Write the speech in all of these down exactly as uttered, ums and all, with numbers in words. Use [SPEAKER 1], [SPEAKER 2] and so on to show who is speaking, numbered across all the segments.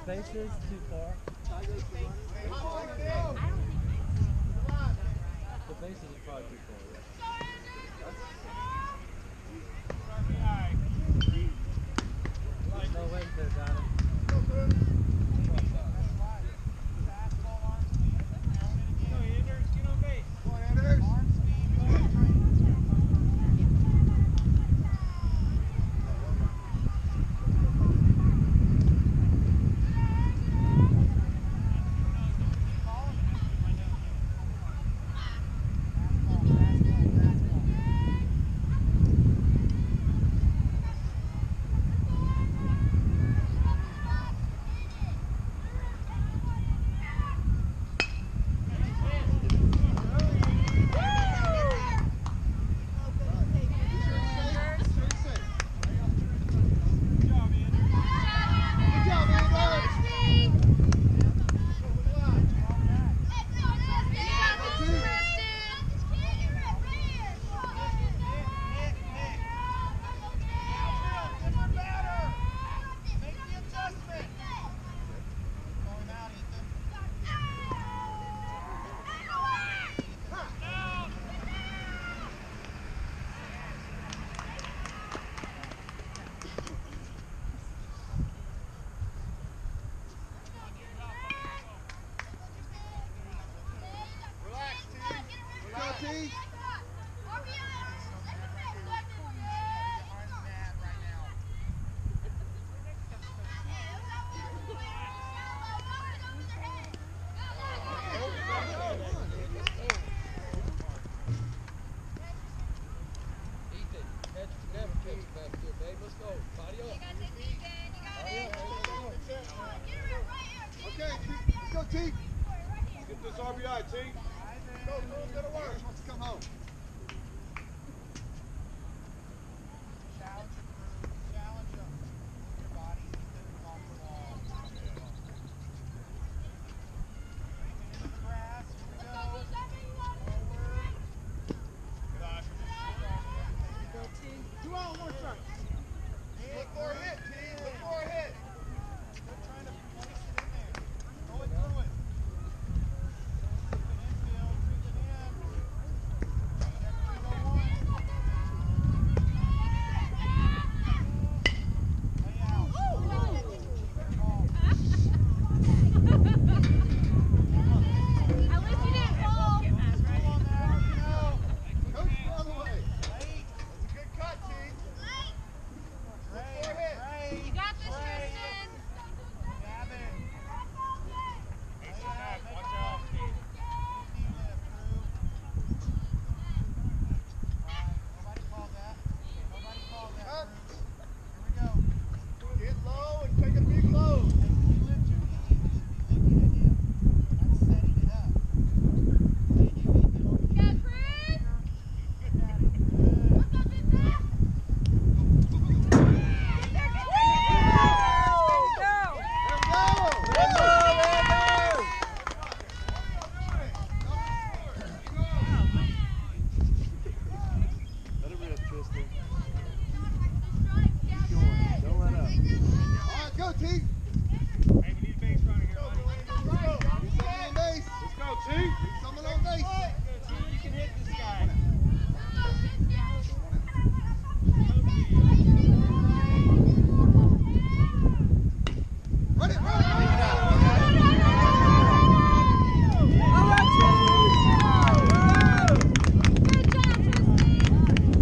[SPEAKER 1] bases too far. The bases are probably too far. There's no way to got him.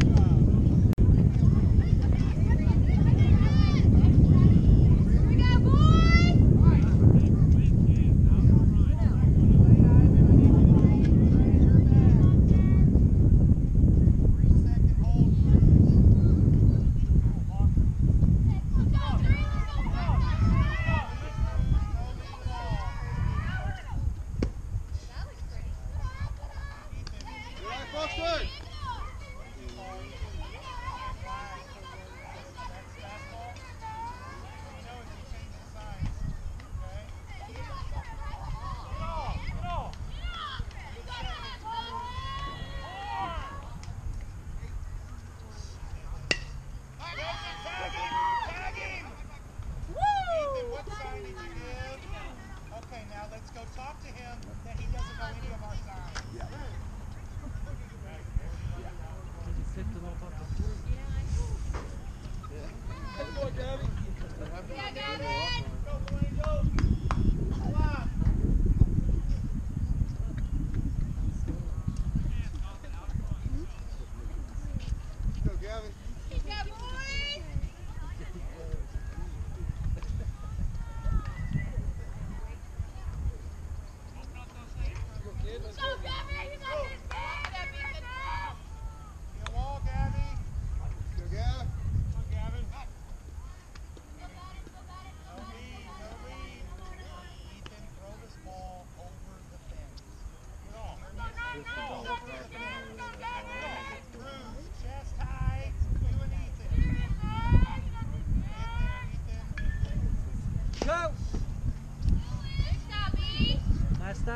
[SPEAKER 2] Here we go, boys!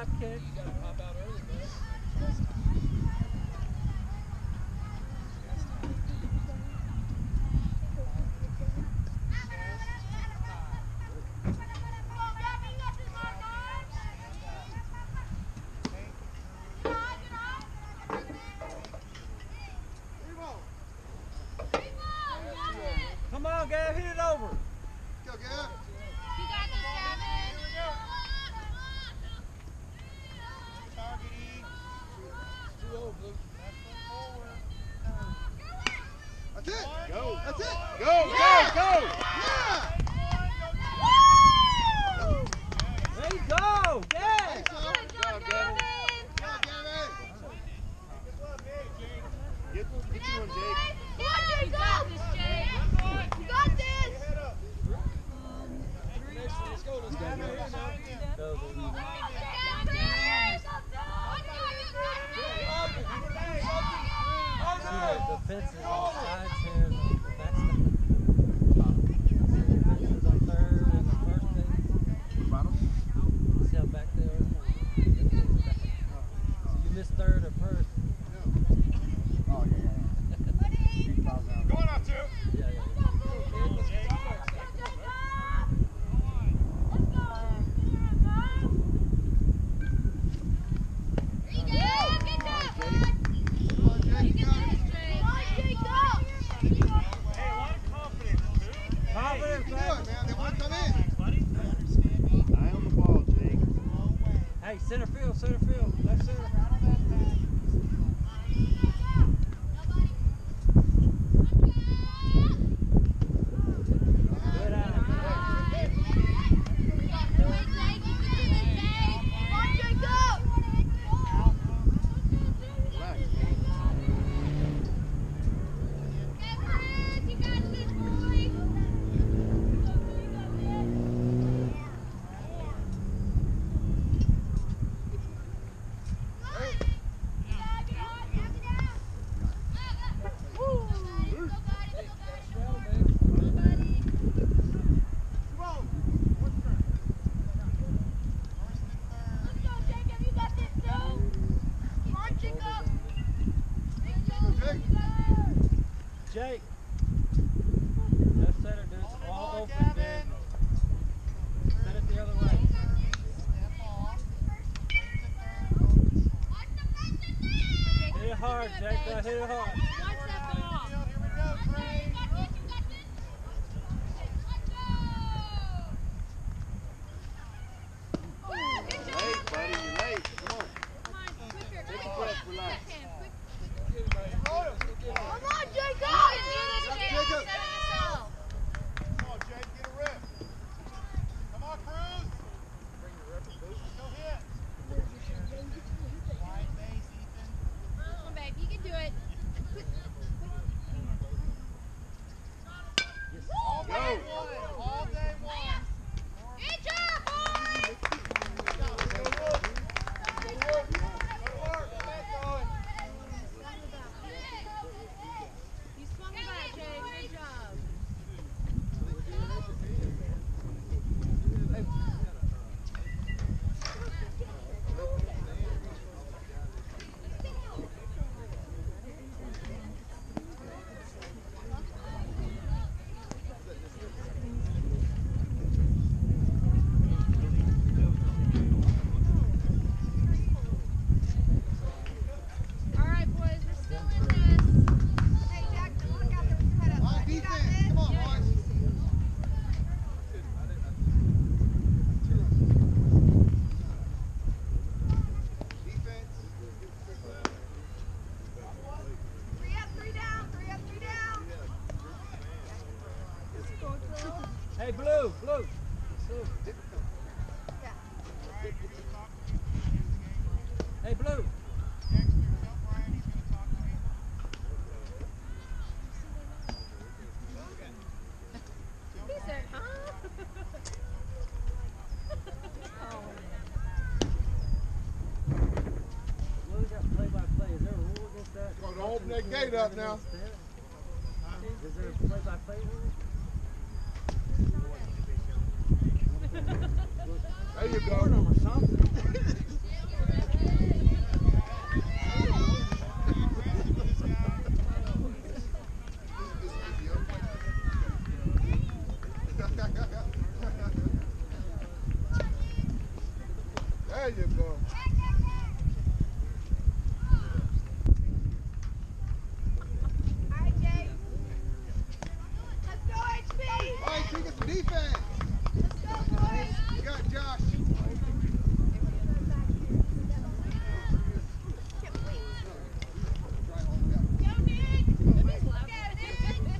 [SPEAKER 1] drop kick. You gotta pop out early, man. Come on, Gav, hit it over.
[SPEAKER 2] Go, Gav.
[SPEAKER 3] You got this, Gavin.
[SPEAKER 2] Targeting. Too low, Blue. That's it. Go. That's it. Go,
[SPEAKER 3] Yeah.
[SPEAKER 2] go, go. Yeah.
[SPEAKER 1] There you go. Yeah.
[SPEAKER 2] Good job,
[SPEAKER 3] Good job,
[SPEAKER 2] Gavin.
[SPEAKER 3] Gavin.
[SPEAKER 2] Good job, Gavin. Get, get you one, Jake.
[SPEAKER 3] Come on, Jake, go. You got this.
[SPEAKER 2] Let's go. Let's go.
[SPEAKER 1] Go, baby. See the, the fence is on sides here. That's the top. See the fence is on third and the first base.
[SPEAKER 2] Bottom?
[SPEAKER 1] See how back there? So you missed third or first.
[SPEAKER 2] Oh, yeah, yeah. Going out, two.
[SPEAKER 1] Yeah, yeah. Confidence, baby.
[SPEAKER 2] Eye on the ball, Jake.
[SPEAKER 1] Hey, center field, center field, left center. Good eye.
[SPEAKER 2] Relax.
[SPEAKER 1] Jake. Left center, dude. All open, dude. Set it the other way. Hit it hard, Jake. Go hit it hard.
[SPEAKER 2] Late, buddy. You're late. Come on. Take a breath. Relax.
[SPEAKER 3] Come on, Jacob!
[SPEAKER 2] Jacob.
[SPEAKER 4] Come on, Jake, get a rip. Come on, Cruz. Go hit. Wide base, Ethan.
[SPEAKER 3] Come on, babe, you can do it.
[SPEAKER 4] All day one. All day one.
[SPEAKER 3] Good job, boys!
[SPEAKER 4] Go work. Go work. Go work. Get that going.
[SPEAKER 3] You swung the bat, Jake. Good job. All right, boys, we're still in this. Hey, Jackson, look out there with your head up.
[SPEAKER 2] On
[SPEAKER 3] You got
[SPEAKER 2] defense.
[SPEAKER 3] this?
[SPEAKER 2] Come on,
[SPEAKER 3] Yeah.
[SPEAKER 2] boys. Defense.
[SPEAKER 3] Three up, three down, three up, three down.
[SPEAKER 1] Hey, Blue, Blue. Blue. Hey, Blue.
[SPEAKER 4] Dexter, tell Brian he's going to talk to me.
[SPEAKER 3] He said, huh?
[SPEAKER 1] Blue's got play-by-play. Is there a rule against that?
[SPEAKER 2] Come on, don't open that gate up now.
[SPEAKER 1] Is there a play-by-play rule?
[SPEAKER 2] There you
[SPEAKER 1] Or
[SPEAKER 2] go.
[SPEAKER 1] something.
[SPEAKER 4] There you go.
[SPEAKER 3] All right, Jake. Let's go, H P.
[SPEAKER 4] All right, take us defense.
[SPEAKER 3] Let's go, boys.
[SPEAKER 4] You got Josh.
[SPEAKER 3] Go, Nick. Let's look at it, Nick.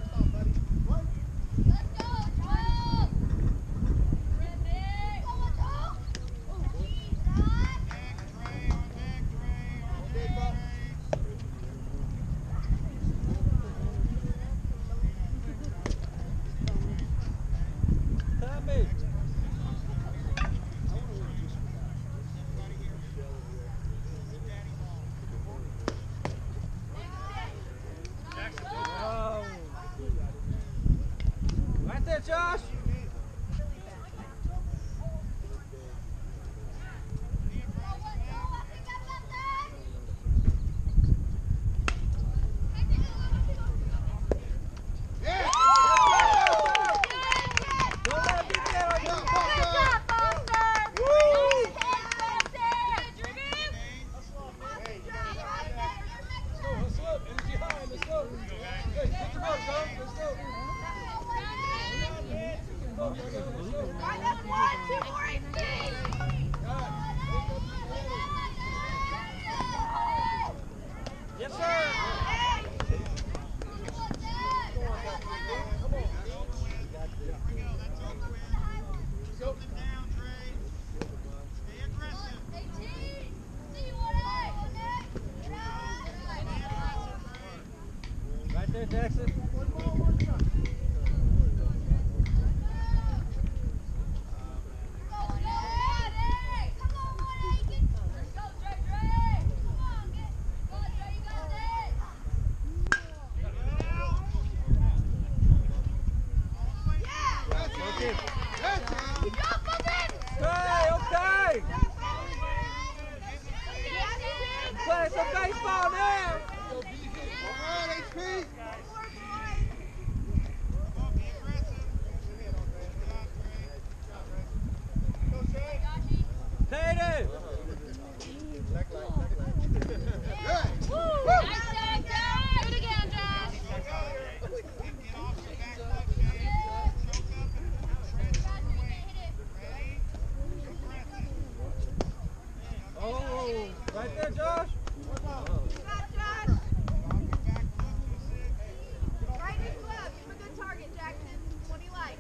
[SPEAKER 3] Let's go, Joel. Red Nick. Come on, Joel.
[SPEAKER 1] Tommy. Oh. Right there, Josh.
[SPEAKER 4] Yeah.
[SPEAKER 1] Don't let him get there.
[SPEAKER 4] Yeah,
[SPEAKER 3] Good
[SPEAKER 4] Foster.
[SPEAKER 3] job, Foster.
[SPEAKER 4] Woo.
[SPEAKER 1] Let's go. Energy high. Let's go. Hey, take your mark, Tom. Let's go.
[SPEAKER 3] Right, that's one, two more, H P.
[SPEAKER 1] Yes, sir. Right there, Jackson.
[SPEAKER 4] That's it. That's it.
[SPEAKER 1] Okay, okay. Play some baseball now.
[SPEAKER 4] All right, H P.
[SPEAKER 1] Tatum.
[SPEAKER 4] Good.
[SPEAKER 3] Do it again, Josh.
[SPEAKER 1] Oh, right there, Josh.
[SPEAKER 3] Good job, Josh. Right in his glove. Give him a good target, Jackson. What do you like?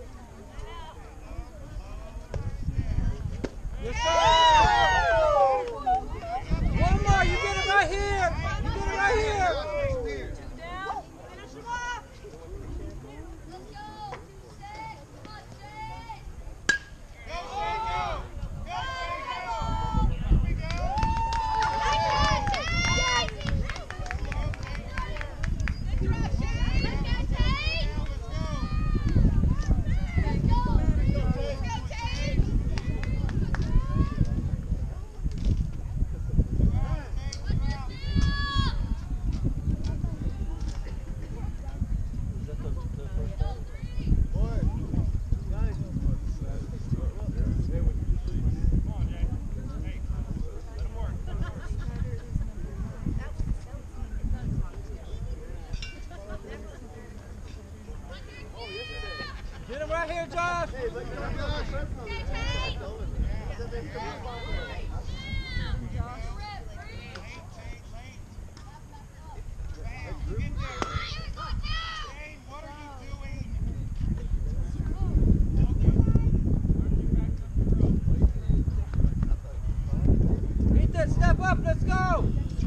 [SPEAKER 1] Yes, sir. One more. You get it right here. You get it right here.
[SPEAKER 3] Down. Finish him off.
[SPEAKER 1] Is that the, the first time? Get him right here, Josh. Ethan, step up. Let's go.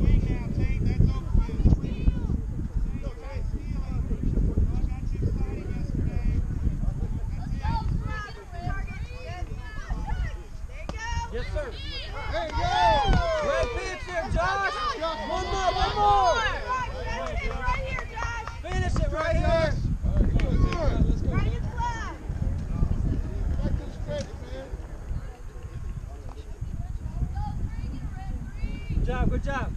[SPEAKER 1] Yes, sir.
[SPEAKER 4] There you go.
[SPEAKER 1] Great pitch there, Josh.
[SPEAKER 4] Josh,
[SPEAKER 1] One more, one more.
[SPEAKER 3] Right here, Josh.
[SPEAKER 1] Finish it right here.
[SPEAKER 3] Right in his glove.
[SPEAKER 4] Back to the stretch, man.
[SPEAKER 1] Good job, good job.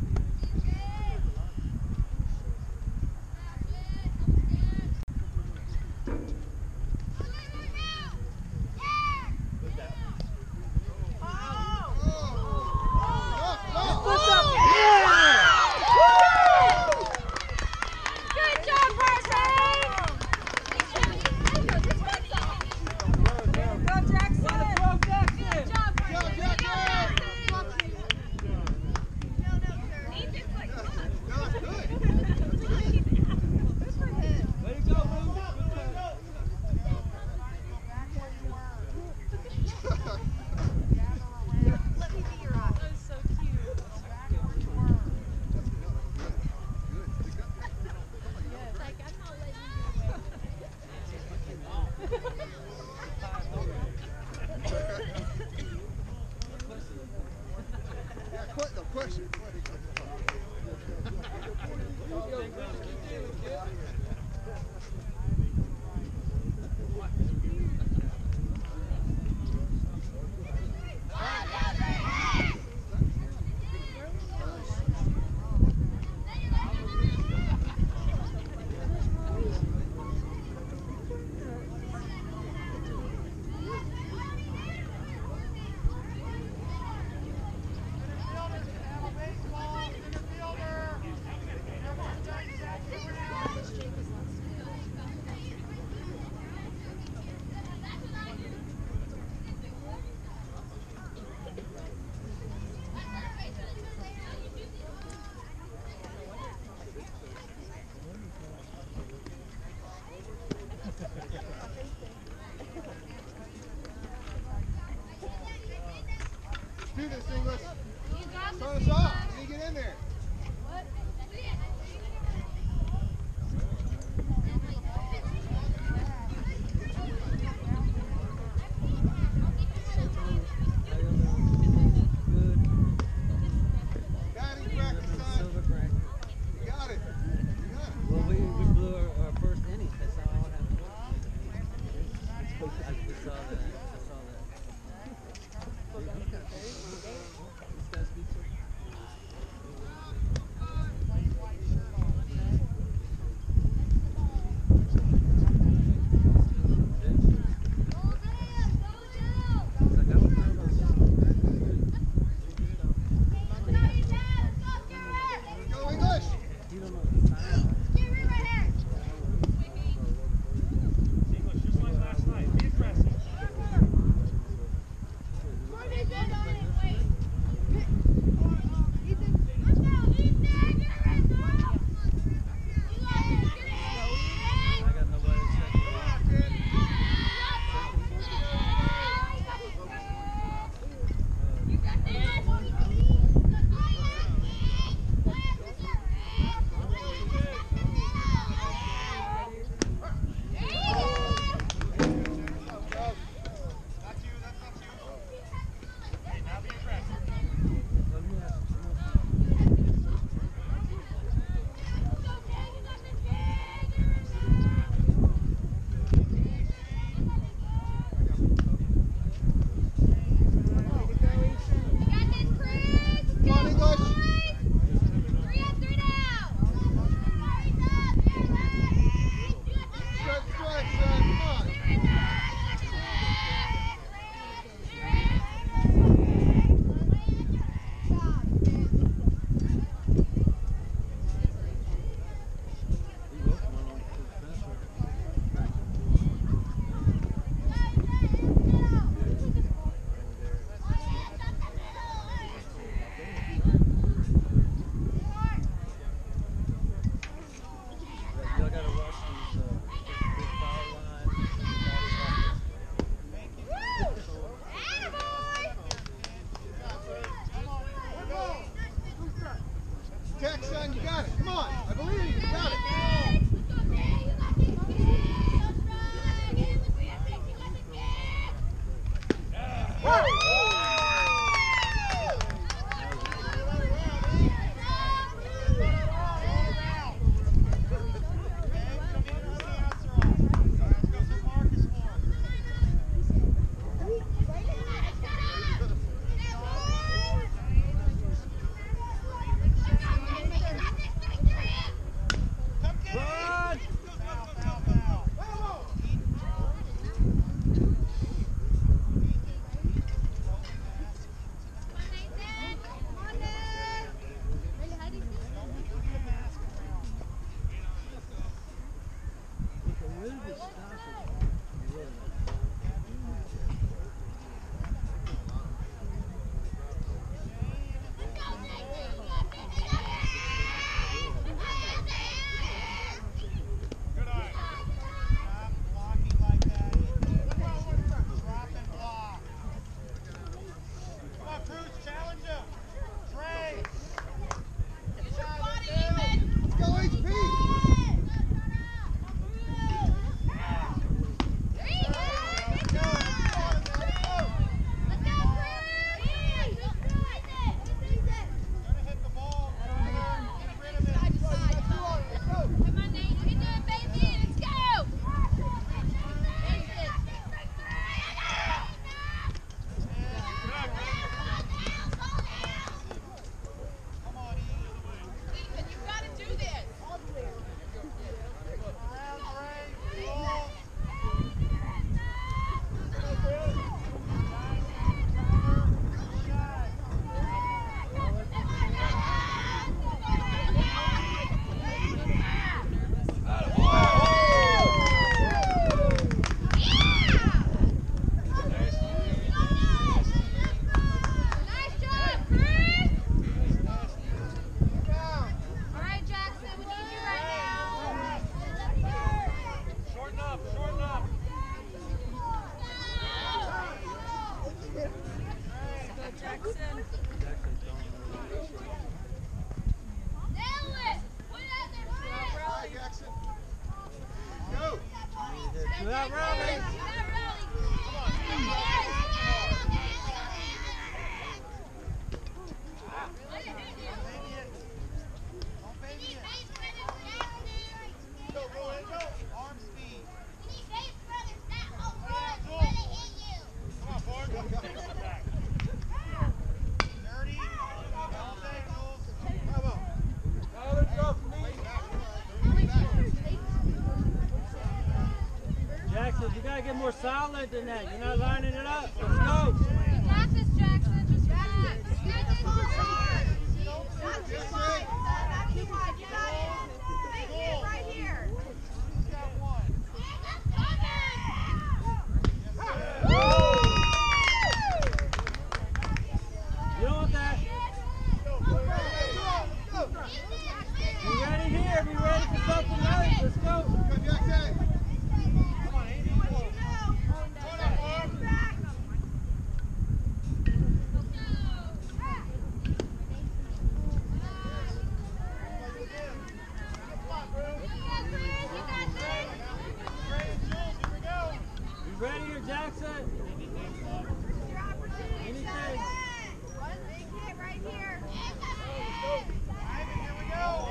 [SPEAKER 4] in there. Batting practice, son.
[SPEAKER 1] Silver bracket.
[SPEAKER 4] You got it. You got it.
[SPEAKER 1] Well, we, we blew our, our first inning. That's all I have to do. I just saw that. I saw that. These guys beat you.
[SPEAKER 4] Go English.
[SPEAKER 1] You don't know the sign.
[SPEAKER 5] English, just like last night. Be aggressive.
[SPEAKER 3] Wait.
[SPEAKER 4] Go, go, and go. Arm speed. Come on, Ford. Dirty. All day, Jules. Come on. Now let's go for me.
[SPEAKER 1] Jackson, you gotta get more solid than that. You're not lining it up. Let's go.
[SPEAKER 3] You got this, Jackson. Just relax. Not too wide. Not too wide. You got it. Make it right here.
[SPEAKER 4] Who's got one?
[SPEAKER 1] You don't want that. Be ready here. Be ready for something nice. Let's go.
[SPEAKER 4] Go, Jackson. Come on, Andy. Go on, Ford.
[SPEAKER 1] Be ready here, Jackson. Anything.
[SPEAKER 3] Make it right here.
[SPEAKER 4] Here we go.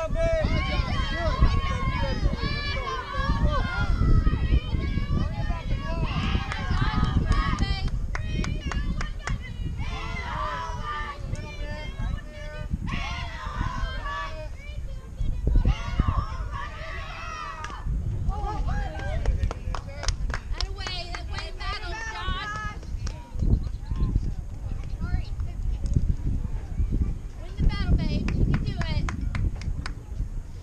[SPEAKER 1] job, babe.
[SPEAKER 3] That away, that way battle, Josh. Win the battle, babe. You can do it.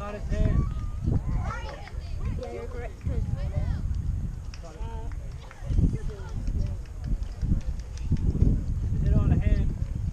[SPEAKER 1] Caught his hand.
[SPEAKER 3] Yeah, you're correct. 'cause, uh,
[SPEAKER 1] Hit on the hand.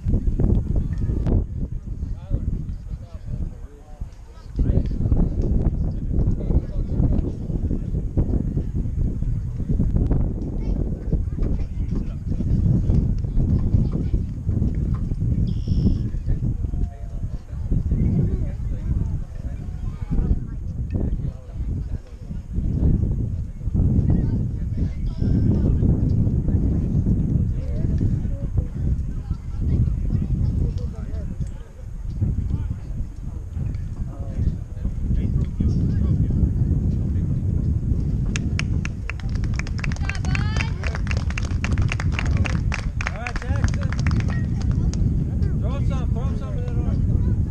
[SPEAKER 1] All right, Jackson. Throw him some. Throw him some of that on.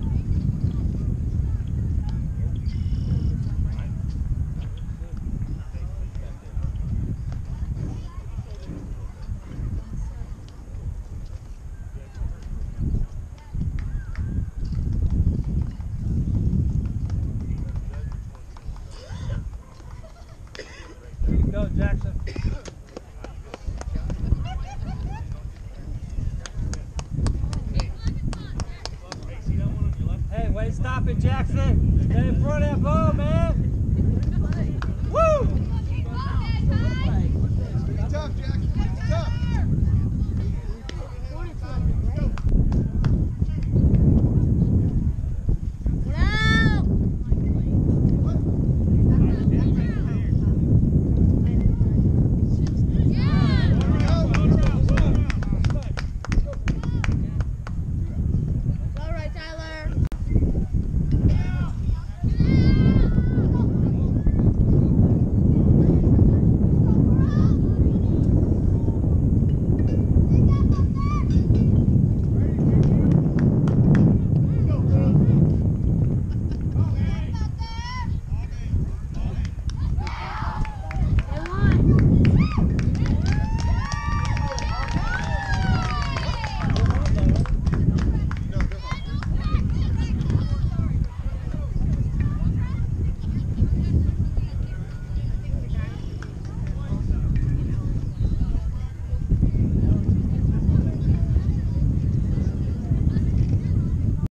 [SPEAKER 1] There you go, Jackson.
[SPEAKER 5] Hey, see that one on your left?
[SPEAKER 1] Hey, wait, stop it, Jackson. Stay in front of that ball, man. Woo!